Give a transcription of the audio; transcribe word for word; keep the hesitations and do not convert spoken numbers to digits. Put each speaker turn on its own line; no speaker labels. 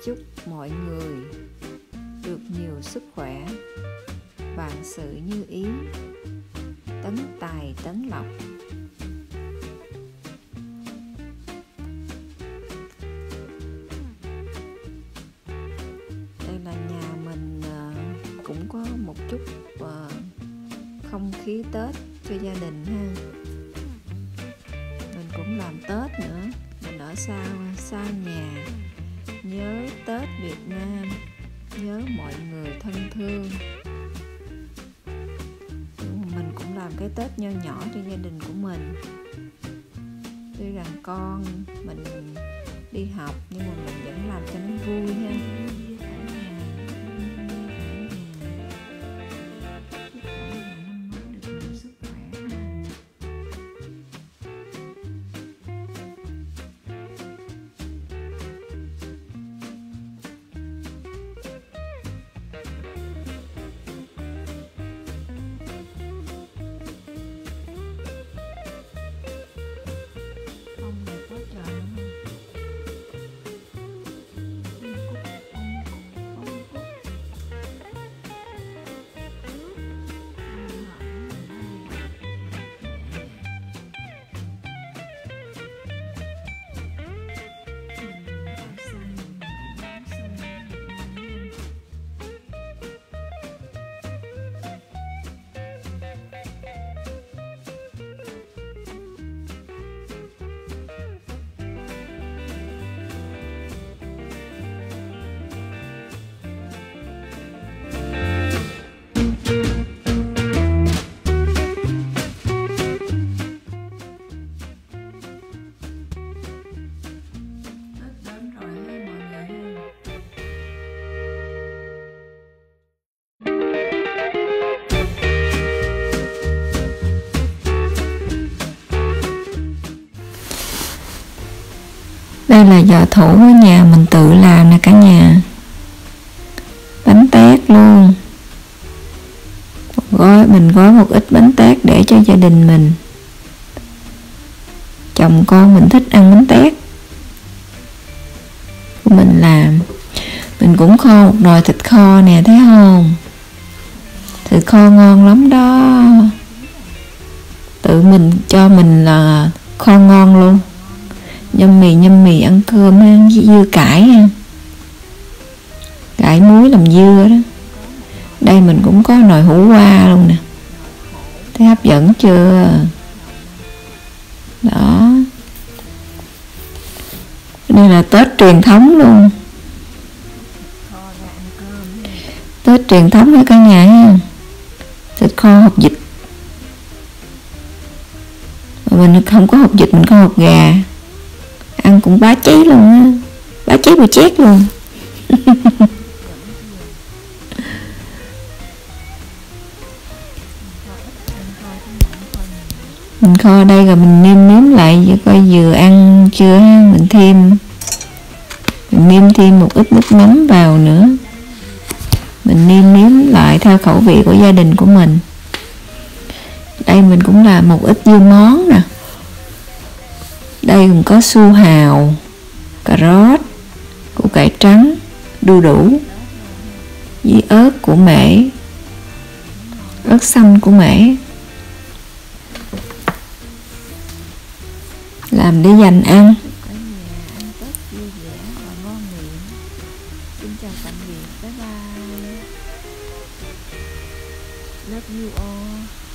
Chúc mọi người được nhiều sức khỏe, vạn sự như ý, tấn tài tấn lộc. Đây là nhà mình cũng có một chút không khí Tết cho gia đình ha. Mình cũng làm Tết nữa, mình ở xa xa nhà, nhớ Tết Việt Nam, nhớ mọi người thân thương. Mình cũng làm cái Tết nho nhỏ cho gia đình của mình. Tuy rằng con mình đi học nhưng mà mình vẫn làm cho nó vui ha. Đây là giò thủ ở nhà mình tự làm nè cả nhà. Bánh tét luôn. Gói, mình gói một ít bánh tét để cho gia đình mình. Chồng con mình thích ăn bánh tét của mình làm. Mình cũng kho một nồi thịt kho nè, thấy không? Thịt kho ngon lắm đó. Tự mình cho mình là kho ngon luôn. Nhâm mì nhâm mì ăn cơm ăn với dưa cải ha. Cải muối làm dưa đó. Đây mình cũng có nồi hủ qua luôn nè. Thấy hấp dẫn chưa? Đó. Đây là Tết truyền thống luôn. Tết truyền thống với cả nhà ha. Thịt kho hột vịt. Mình không có hột vịt, mình có hột gà. Ăn cũng bá cháy luôn á. Bá cháy bùi chét luôn. Mình kho đây rồi mình nêm nếm lại coi vừa ăn chưa ha. Mình thêm Mình nêm thêm một ít nước mắm vào nữa. Mình nêm nếm lại theo khẩu vị của gia đình của mình. Đây mình cũng làm một ít dưa món nè. Đây còn có su hào, cà rốt, củ cải trắng, đu đủ với ớt của mễ, ớt xanh của mễ. Làm để dành ăn. Xin chào tạm biệt, bye bye. Love you all.